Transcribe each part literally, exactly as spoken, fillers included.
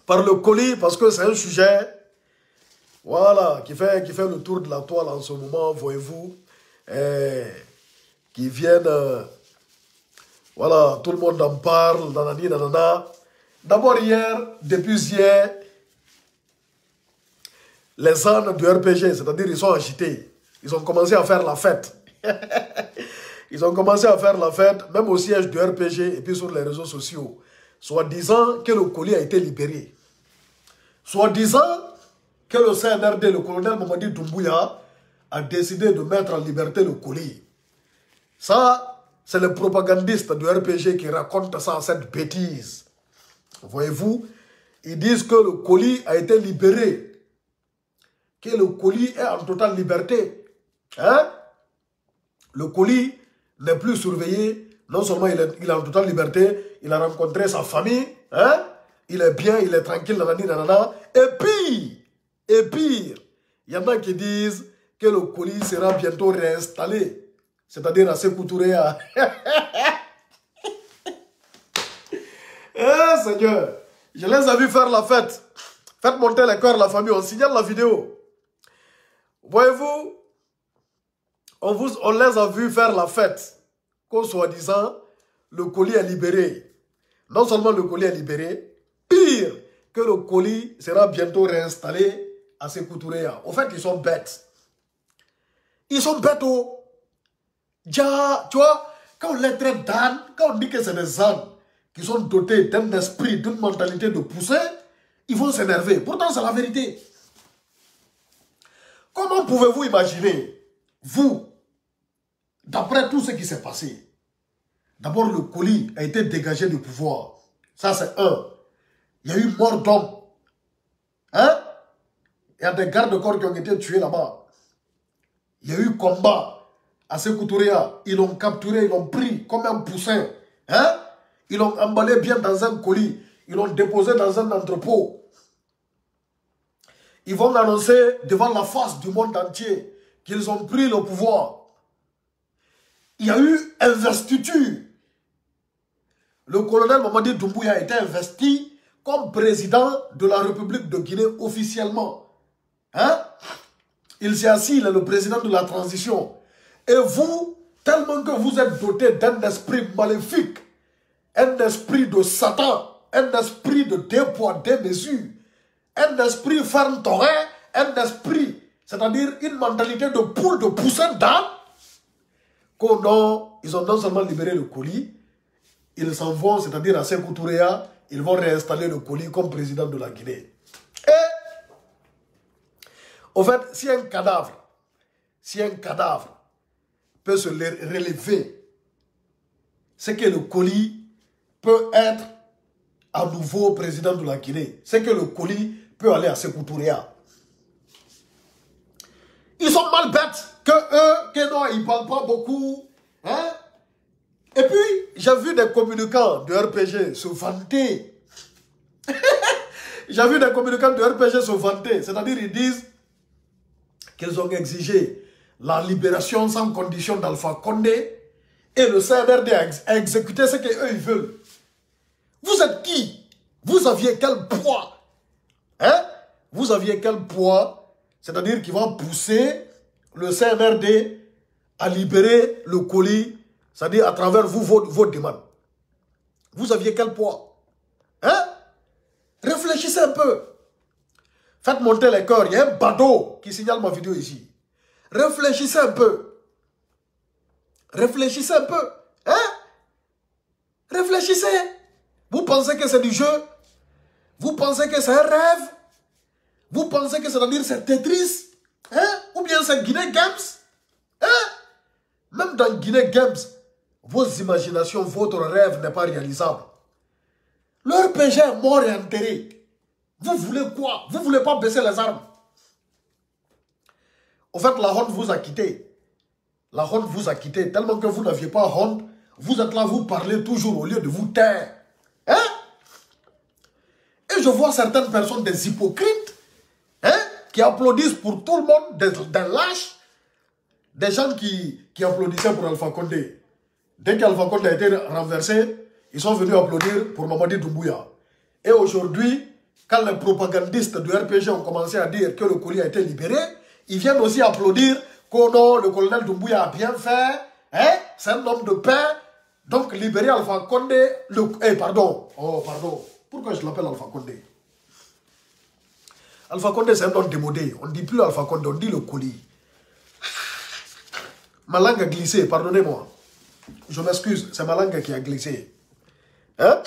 par le colis, parce que c'est un sujet, voilà, qui fait, qui fait le tour de la toile en ce moment, voyez-vous, qui viennent, euh, voilà, tout le monde en parle, nanani, nanana. D'abord hier, depuis hier, les ânes du R P G, c'est-à-dire ils sont agités, ils ont commencé à faire la fête. Ils ont commencé à faire la fête, même au siège du R P G et puis sur les réseaux sociaux, soi-disant que le colis a été libéré. Soi-disant que le C N R D, le colonel Mamadi Doumbouya, a décidé de mettre en liberté le colis. Ça, c'est le propagandiste du R P G qui raconte ça, cette bêtise. Voyez-vous, ils disent que le colis a été libéré, que le colis est en totale liberté. Hein? Le colis n'est plus surveillé, non seulement il est, il est en totale liberté, il a rencontré sa famille, hein? Il est bien, il est tranquille, nanani, nanana. Et pire, et pire, il y en a qui disent que le colis sera bientôt réinstallé, c'est-à-dire à Sékou Touré. Eh Seigneur, je les ai vus faire la fête. Faites monter les cœurs, la famille, on signale la vidéo. Voyez-vous, On, vous, on les a vus faire la fête, qu'au soi-disant, le colis est libéré. Non seulement le colis est libéré, pire que le colis sera bientôt réinstallé à Sékou Touré. Au fait, ils sont bêtes. Ils sont bêtes, oh. Ja, tu vois, quand on les traite d'ânes, quand on dit que c'est des ânes qui sont dotés d'un esprit, d'une mentalité de pousser, ils vont s'énerver. Pourtant, c'est la vérité. Comment pouvez-vous imaginer, vous, d'après tout ce qui s'est passé, d'abord le colis a été dégagé du pouvoir. Ça c'est un. Il y a eu mort d'homme. Hein? Il y a des gardes-corps qui ont été tués là-bas. Il y a eu combat à Sékou Touré. Ils l'ont capturé, ils l'ont pris comme un poussin. Hein? Ils l'ont emballé bien dans un colis. Ils l'ont déposé dans un entrepôt. Ils vont annoncer devant la face du monde entier qu'ils ont pris le pouvoir. Il y a eu investiture. Le colonel Mamadi Doumbouya a été investi comme président de la République de Guinée officiellement. Hein? Il s'est assis, il est le président de la transition. Et vous, tellement que vous êtes doté d'un esprit maléfique, un esprit de Satan, un esprit de deux poids, deux mesures, un esprit ferme torrent, un esprit, c'est-à-dire une mentalité de poule, de poussin d'âne, qu'au non, ils ont non seulement libéré le colis, ils s'en vont, c'est-à-dire à Sékou Touré, ils vont réinstaller le colis comme président de la Guinée. Et, au fait, si un cadavre, si un cadavre peut se relever, c'est que le colis peut être à nouveau président de la Guinée. C'est que le colis peut aller à Sékou Touré. Ils sont mal bêtes que eux, que non, ils ne parlent pas beaucoup. Hein? Et puis, j'ai vu des communicants de R P G se vanter. J'ai vu des communicants de R P G se vanter. C'est-à-dire, ils disent qu'ils ont exigé la libération sans condition d'Alpha Condé et le C N R D a, ex a exécuté ce qu'eux ils veulent. Vous êtes qui? Vous aviez quel poids? Hein? Vous aviez quel poids? C'est-à-dire qu'il va pousser le C N R D à libérer le colis, c'est-à-dire à travers vous, vos, vos demandes. Vous aviez quel poids? Hein? Réfléchissez un peu. Faites monter les cœurs. Il y a un badaud qui signale ma vidéo ici. Réfléchissez un peu. Réfléchissez un peu. Hein? Réfléchissez. Vous pensez que c'est du jeu? Vous pensez que c'est un rêve? Vous pensez que c'est-à-dire c'est Tetris? Hein? Ou bien c'est Guinée Games? Hein? Même dans Guinée Games, vos imaginations, votre rêve n'est pas réalisable. Le R P G est mort et enterré. Vous voulez quoi? Vous ne voulez pas baisser les armes? Au fait, la honte vous a quitté. La honte vous a quitté. Tellement que vous n'aviez pas honte, vous êtes là, vous parlez toujours au lieu de vous taire. Hein? Et je vois certaines personnes, des hypocrites, hein, qui applaudissent pour tout le monde, des, des lâches, des gens qui, qui applaudissaient pour Alpha Condé. Dès qu'Alpha Condé a été renversé, ils sont venus applaudir pour Mamadi Doumbouya. Et aujourd'hui, quand les propagandistes du R P G ont commencé à dire que le colis a été libéré, ils viennent aussi applaudir que non, le colonel Doumbouya a bien fait, hein, c'est un homme de paix, donc libérer Alpha Condé, le, eh, pardon, oh, pardon, pourquoi je l'appelle Alpha Condé? Alpha Condé, c'est un homme démodé, on ne dit plus Alpha Condé, on dit le colis. Ma langue a glissé, pardonnez-moi. Je m'excuse, c'est ma langue qui a glissé. Hein?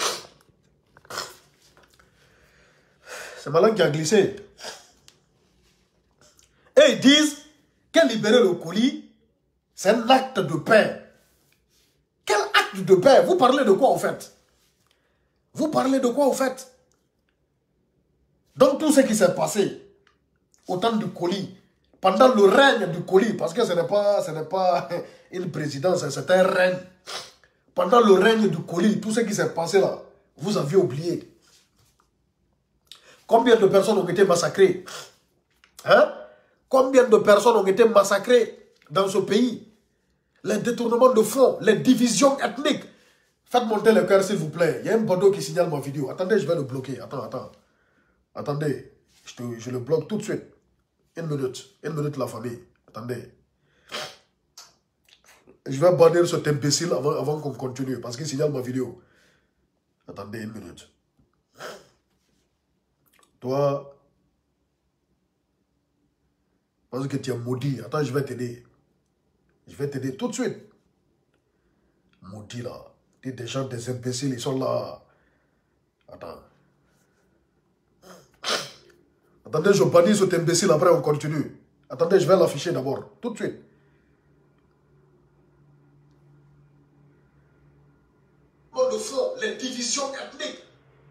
C'est ma langue qui a glissé. Et ils disent que libérer le colis, c'est un acte de paix. Quel acte de paix? Vous parlez de quoi, en fait? Vous parlez de quoi, en fait? Donc, tout ce qui s'est passé au temps du colis, pendant le règne du colis, parce que ce n'est pas, ce n'est pas une présidence, c'est un règne. Pendant le règne du colis, tout ce qui s'est passé là, vous aviez oublié. Combien de personnes ont été massacrées? Hein? Combien de personnes ont été massacrées dans ce pays? Les détournements de fonds, les divisions ethniques. Faites monter le cœur, s'il vous plaît. Il y a un bandeau qui signale ma vidéo. Attendez, je vais le bloquer. Attends, attends. Attendez, je, te, je le bloque tout de suite. Une minute. Une minute, la famille. Attendez. Je vais bannir cet imbécile avant, avant qu'on continue, parce qu'il signale ma vidéo. Attendez une minute. Toi, parce que tu es maudit. Attends, je vais t'aider. Je vais t'aider tout de suite. Maudit là. Des gens, des imbéciles, ils sont là. Attends. Attendez, je bannis cet imbécile, après on continue. Attendez, je vais l'afficher d'abord. Tout de suite. Le fond, les divisions ethniques.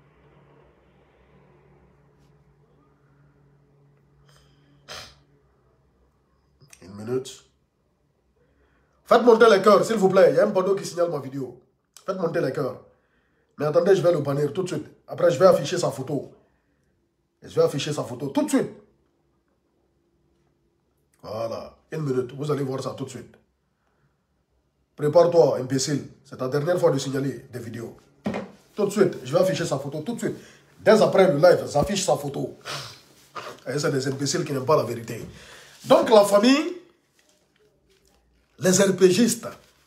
Une minute. Faites monter les cœurs, s'il vous plaît. Il y a un panneau qui signale ma vidéo. Faites monter les cœurs. Mais attendez, je vais le bannir tout de suite. Après, je vais afficher sa photo. Et je vais afficher sa photo tout de suite. Voilà. Une minute. Vous allez voir ça tout de suite. Prépare-toi, imbécile. C'est ta dernière fois de signaler des vidéos. Tout de suite. Je vais afficher sa photo tout de suite. Dès après le live, j'affiche sa photo. Et c'est des imbéciles qui n'aiment pas la vérité. Donc la famille, les RPGistes,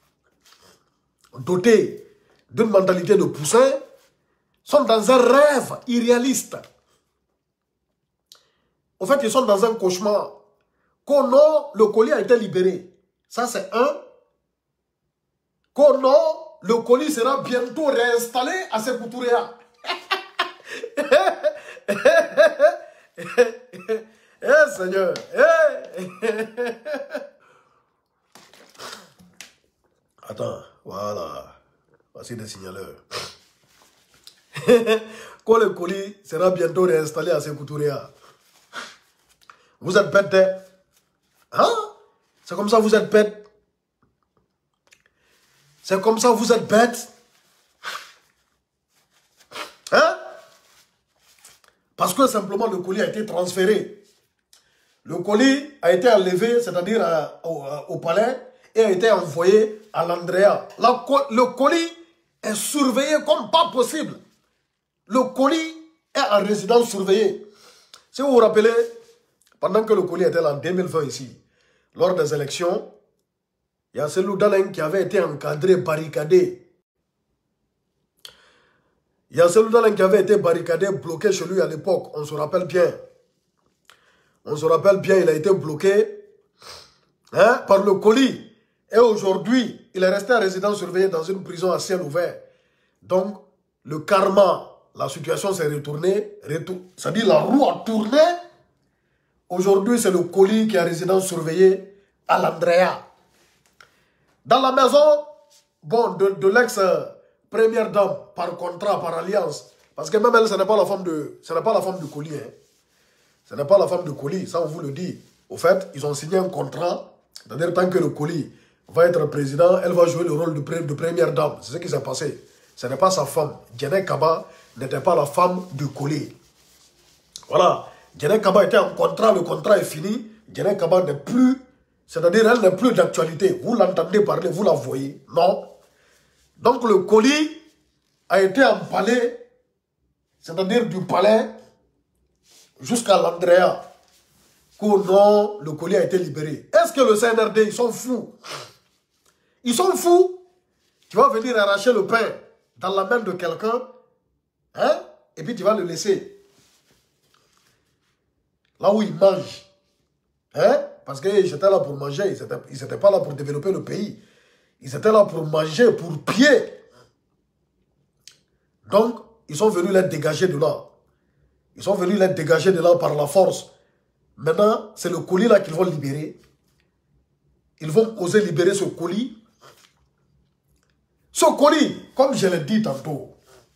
dotés d'une mentalité de poussin, sont dans un rêve irréaliste. En fait, ils sont dans un cauchemar. Qu'au non, le colis a été libéré. Ça, c'est un. Qu'au non, le colis sera bientôt réinstallé à Sékou Touréa. Eh, Seigneur. Eh. Attends, voilà. Voici des signaleurs. Quand le colis sera bientôt réinstallé à Sékou Touréa. Vous êtes bête, hein? C'est comme ça vous êtes bête. C'est comme ça vous êtes bête. Hein? Parce que simplement le colis a été transféré. Le colis a été enlevé, c'est-à-dire au, au palais, et a été envoyé à l'Andrea. Le colis est surveillé comme pas possible. Le colis est en résidence surveillée. Si vous vous rappelez, pendant que le colis était là en deux mille vingt ici, lors des élections, il y a Cellou Dalein qui avait été encadré, barricadé. Il y a Cellou Dalein qui avait été barricadé, bloqué chez lui à l'époque. On se rappelle bien. On se rappelle bien, il a été bloqué hein, par le colis. Et aujourd'hui, il est resté en résidence surveillée dans une prison à ciel ouvert. Donc, le karma, la situation s'est retournée. Retour, c'est-à-dire la roue a tourné. Aujourd'hui, c'est le colis qui est en résidence surveillée à l'Andrea. Dans la maison, bon, de, de l'ex-première dame, par contrat, par alliance. Parce que même elle, ce n'est pas la femme de, ce n'est pas la femme du colis. Hein. Ce n'est pas la femme du colis, ça on vous le dit. Au fait, ils ont signé un contrat. C'est-à-dire, tant que le colis va être président, elle va jouer le rôle de, de première dame. C'est ce qui s'est passé. Ce n'est pas sa femme. Djené Kaba n'était pas la femme du colis. Voilà. Djené Kaba était en contrat, le contrat est fini. Djené Kaba n'est plus, c'est-à-dire elle n'est plus d'actualité. Vous l'entendez parler, vous la voyez. Non. Donc le colis a été empalé, c'est-à-dire du palais, jusqu'à l'Andrea, qu'au non, le colis a été libéré. Est-ce que le C N R D, ils sont fous? Ils sont fous. Tu vas venir arracher le pain dans la main de quelqu'un, hein, et puis tu vas le laisser là où il mange. Hein? Parce qu'ils étaient là pour manger, ils n'étaient pas là pour développer le pays. Ils étaient là pour manger, pour piller. Donc, ils sont venus les dégager de là. Ils sont venus les dégager de là par la force. Maintenant, c'est le colis là qu'ils vont libérer. Ils vont oser libérer ce colis. Ce colis, comme je l'ai dit tantôt,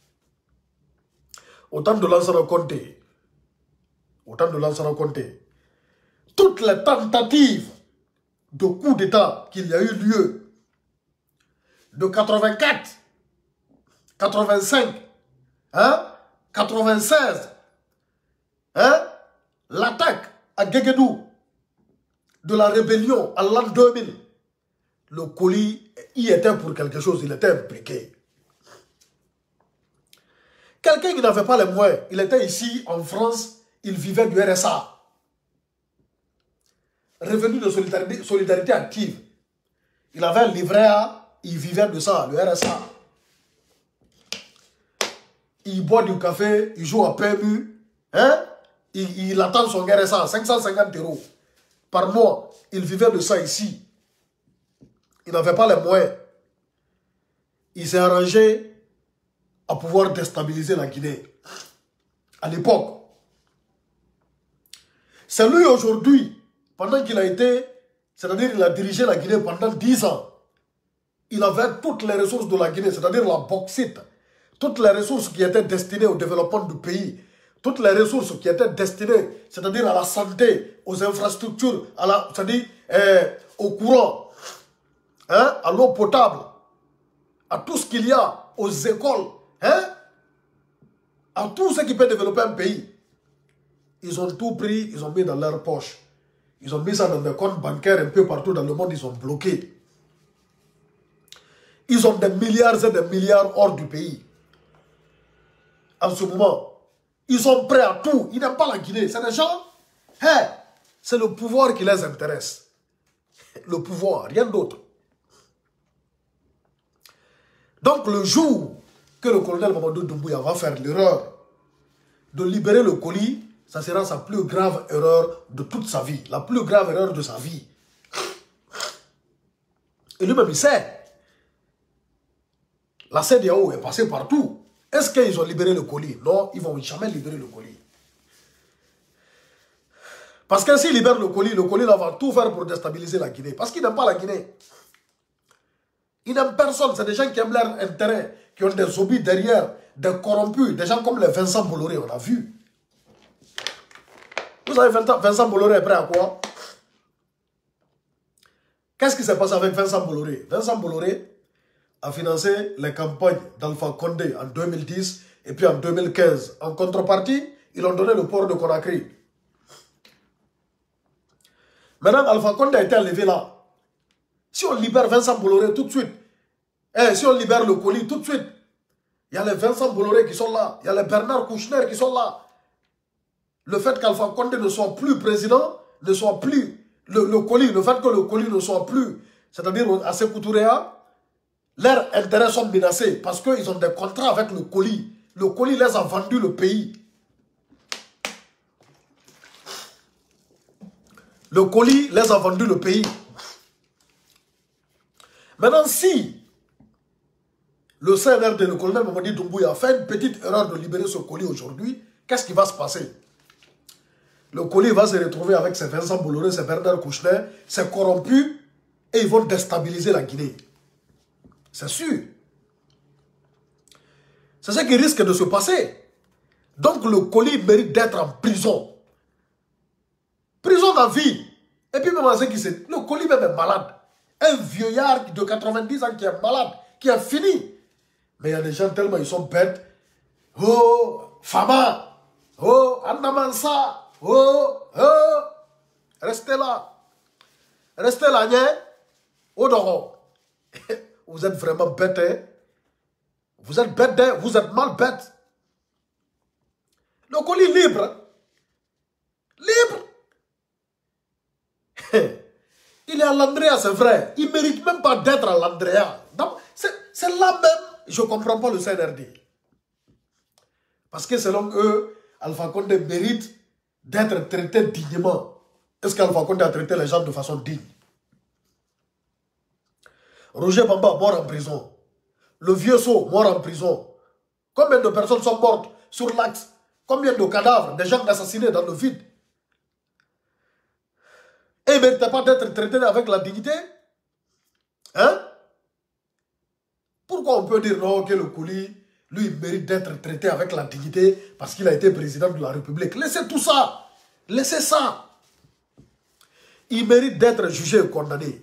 au temps de Lansana Conté, au temps de Lansana Conté, toutes les tentatives de coup d'État qu'il y a eu lieu de quatre-vingt-quatre, quatre-vingt-cinq, hein, quatre-vingt-seize, hein, l'attaque à Guéguédou de la rébellion à l'an deux mille, le colis y était pour quelque chose, il était impliqué. Quelqu'un qui n'avait pas les moyens, il était ici en France, il vivait du R S A. Revenu de solidarité, solidarité active. Il avait un livret A, il vivait de ça, le R S A. Il boit du café, il joue à P M U, hein? il, il attend son R S A, cinq cent cinquante euros par mois. Il vivait de ça ici. Il n'avait pas les moyens. Il s'est arrangé à pouvoir déstabiliser la Guinée. À l'époque. C'est lui aujourd'hui, pendant qu'il a été, c'est-à-dire il a dirigé la Guinée pendant dix ans. Il avait toutes les ressources de la Guinée, c'est-à-dire la bauxite, toutes les ressources qui étaient destinées au développement du pays, toutes les ressources qui étaient destinées, c'est-à-dire à la santé, aux infrastructures, à la, c'est-à-dire euh, au courant, hein, à l'eau potable, à tout ce qu'il y a, aux écoles, hein, à tout ce qui peut développer un pays. Ils ont tout pris, ils ont mis dans leur poche. Ils ont mis ça dans des comptes bancaires un peu partout dans le monde, ils ont bloqué. Ils ont des milliards et des milliards hors du pays. En ce moment, ils sont prêts à tout. Ils n'aiment pas la Guinée. C'est des gens, hey, c'est le pouvoir qui les intéresse. Le pouvoir, rien d'autre. Donc le jour que le colonel Mamadou Doumbouya va faire l'erreur de libérer le colis, ça sera sa plus grave erreur de toute sa vie. La plus grave erreur de sa vie. Et lui-même, il sait. La C E D E A O est passée partout. Est-ce qu'ils ont libéré le colis? Non, ils ne vont jamais libérer le colis. Parce que s'ils libèrent le colis, le colis là, va tout faire pour déstabiliser la Guinée. Parce qu'ils n'aiment pas la Guinée. Ils n'aiment personne. C'est des gens qui aiment leur intérêt, qui ont des zombies derrière, des corrompus, des gens comme les Vincent Bolloré, on a vu. Vous savez, Vincent Bolloré est prêt à quoi? Qu'est-ce qui s'est passé avec Vincent Bolloré? Vincent Bolloré a financé les campagnes d'Alpha Condé en deux mille dix et puis en deux mille quinze. En contrepartie, ils ont donné le port de Conakry. Maintenant, Alpha Condé a été enlevé là. Si on libère Vincent Bolloré tout de suite, eh, si on libère le colis tout de suite, il y a les Vincent Bolloré qui sont là, il y a les Bernard Kouchner qui sont là. Le fait qu'Alpha Condé ne soit plus président, ne soit plus le, le colis, le fait que le colis ne soit plus, c'est-à-dire à Sékou Touréa, leurs intérêts sont menacés parce qu'ils ont des contrats avec le colis. Le colis les a vendu le pays. Le colis les a vendu le pays. Maintenant, si le C N R D, le colonel Mamadi Doumbouya, a fait une petite erreur de libérer ce colis aujourd'hui, qu'est-ce qui va se passer? Le colis va se retrouver avec ses Vincent Bolloré, ses Bernard Kouchner, ses corrompus, et ils vont déstabiliser la Guinée. C'est sûr. C'est ce qui risque de se passer. Donc le colis mérite d'être en prison. Prison à vie. Et puis même à ce qui c'est, le colis même est malade. Un vieillard de quatre-vingt-dix ans qui est malade, qui a fini. Mais il y a des gens tellement ils sont bêtes. Oh, Fama. Oh, Andamansa. Oh, oh. Restez là. Restez là, n'y Oh, non. Vous êtes vraiment bête, hein? Vous êtes bête, hein? Vous êtes mal bête. Le colis libre. à l'Andrea, c'est vrai. Il ne mérite même pas d'être à l'Andrea. C'est là même, je ne comprends pas le C N R D. Parce que selon eux, Alpha Condé mérite d'être traité dignement. Est-ce qu'Alpha Condé a traité les gens de façon digne? Roger Bamba, mort en prison. Le vieux Sceau, mort en prison. Combien de personnes sont mortes sur l'axe? Combien de cadavres, des gens assassinés dans le vide? Et il ne méritait pas d'être traité avec la dignité? Hein? Pourquoi on peut dire non, que le Coly, lui, il mérite d'être traité avec la dignité parce qu'il a été président de la République? Laissez tout ça. Laissez ça. Il mérite d'être jugé et condamné.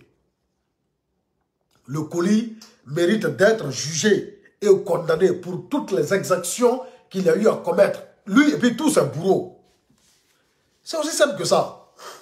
Le Coly mérite d'être jugé et condamné pour toutes les exactions qu'il a eu à commettre. Lui et puis tous ses bourreaux. C'est aussi simple que ça.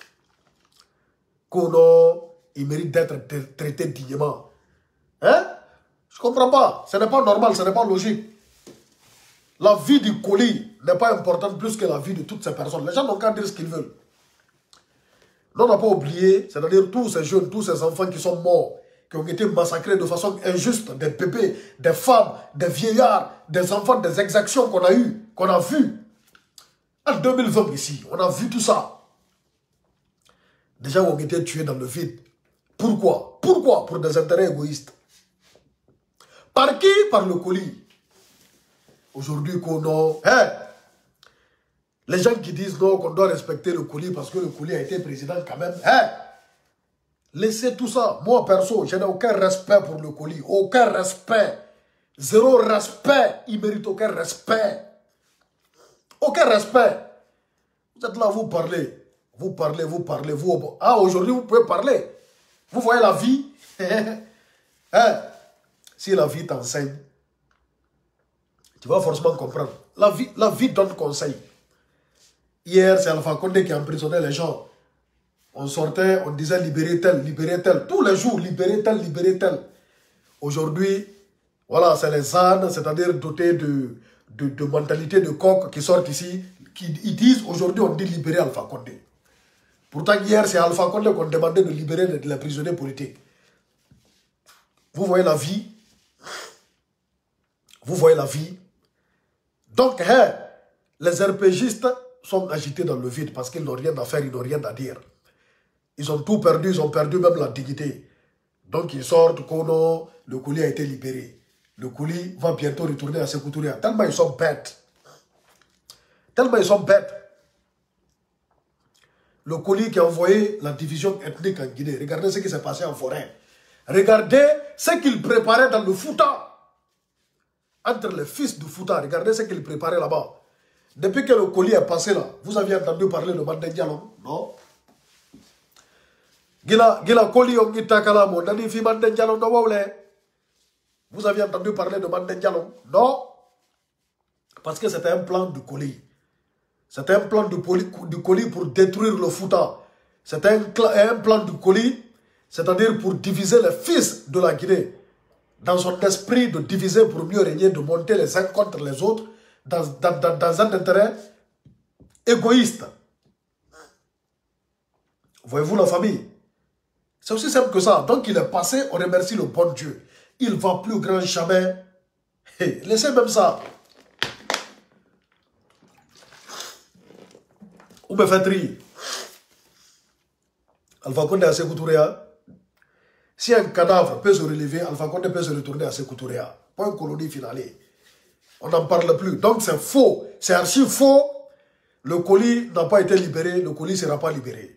Kono, il mérite d'être traité dignement. Hein? Je ne comprends pas. Ce n'est pas normal, ce n'est pas logique. La vie du Coly n'est pas importante plus que la vie de toutes ces personnes. Les gens n'ont qu'à dire ce qu'ils veulent. On n'a pas oublié, c'est-à-dire tous ces jeunes, tous ces enfants qui sont morts, qui ont été massacrés de façon injuste, des bébés, des femmes, des vieillards, des enfants, des exactions qu'on a eues, qu'on a vues. En deux mille vingt ici, on a vu tout ça. Des gens ont été tués dans le vide. Pourquoi? Pourquoi? Pour des intérêts égoïstes. Par qui? Par le Coly. Aujourd'hui, qu'on a... Hey, les gens qui disent non, qu'on doit respecter le Coly parce que le Coly a été président quand même. Hey, laissez tout ça. Moi, perso, je n'ai aucun respect pour le Coly. Aucun respect. Zéro respect. Il mérite aucun respect. Aucun respect. Vous êtes là, vous parlez. Vous parlez, vous parlez, vous... Ah, aujourd'hui, vous pouvez parler. Vous voyez la vie? Hein? Si la vie t'enseigne, tu vas forcément comprendre. La vie, la vie donne conseil. Hier, c'est Alpha Condé qui emprisonnait les gens. On sortait, on disait libérer tel, libérer tel. Tous les jours, libérer tel, libérer tel. Aujourd'hui, voilà, c'est les ânes, c'est-à-dire dotés de, de, de mentalité de coq qui sortent ici. Qui, ils disent, aujourd'hui, on dit libérer Alpha Condé. Pourtant, hier, c'est Alpha Condé qu'on demandait de libérer les, les prisonniers politiques. Vous voyez la vie? Vous voyez la vie? Donc, hein, les RPGistes sont agités dans le vide parce qu'ils n'ont rien à faire, ils n'ont rien à dire. Ils ont tout perdu, ils ont perdu même la dignité. Donc, ils sortent qu'on le Coly a été libéré. Le Coly va bientôt retourner à Sékou Touré. Tellement ils sont bêtes. Tellement ils sont bêtes. Le Coly qui a envoyé la division ethnique en Guinée. Regardez ce qui s'est passé en forêt. Regardez ce qu'il préparait dans le Fouta. Entre les fils du Fouta, regardez ce qu'il préparait là-bas. Depuis que le Coly est passé là, vous aviez entendu parler de Mandé Diallo, non? Gila Gila Coly on gitakala mo dani fi Mandé Diallo no wawle. Vous aviez entendu parler de Mandé Diallo, non? Parce que c'était un plan du Coly. C'était un plan du Coly pour détruire le Fouta. C'était un, un plan du Coly, c'est-à-dire pour diviser les fils de la Guinée. Dans son esprit de diviser pour mieux régner, de monter les uns contre les autres, dans, dans, dans, dans un intérêt égoïste. Voyez-vous la famille? C'est aussi simple que ça. Donc il est passé, on remercie le bon Dieu. Il va plus grand jamais. Hey, laissez même ça. Vous me faites rire. Alpha Condé à Sékou Touré. Si un cadavre peut se relever, Alpha Condé peut se retourner à Sékou Touré. Point colonie finale. On n'en parle plus. Donc c'est faux. C'est archi faux. Le Coly n'a pas été libéré. Le Coly ne sera pas libéré.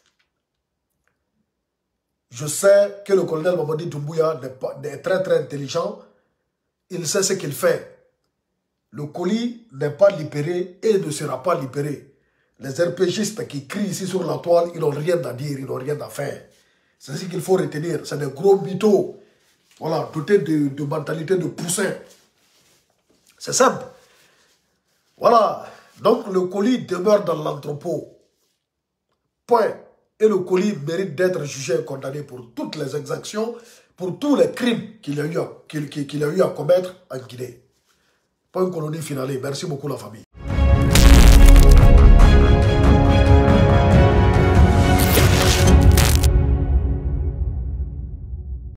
Je sais que le colonel Mamadi Doumbouya est très très intelligent. Il sait ce qu'il fait. Le Coly n'est pas libéré et ne sera pas libéré. Les RPGistes qui crient ici sur la toile, ils n'ont rien à dire, ils n'ont rien à faire. C'est ce qu'il faut retenir. C'est des gros mythos. Voilà, dotés de, de mentalité de poussin. C'est simple. Voilà. Donc le Coly demeure dans l'entrepôt. Point. Et le Coly mérite d'être jugé et condamné pour toutes les exactions, pour tous les crimes qu'il a, qu'il, qu'il a eu à commettre en Guinée. Point colonie finale. Merci beaucoup la famille.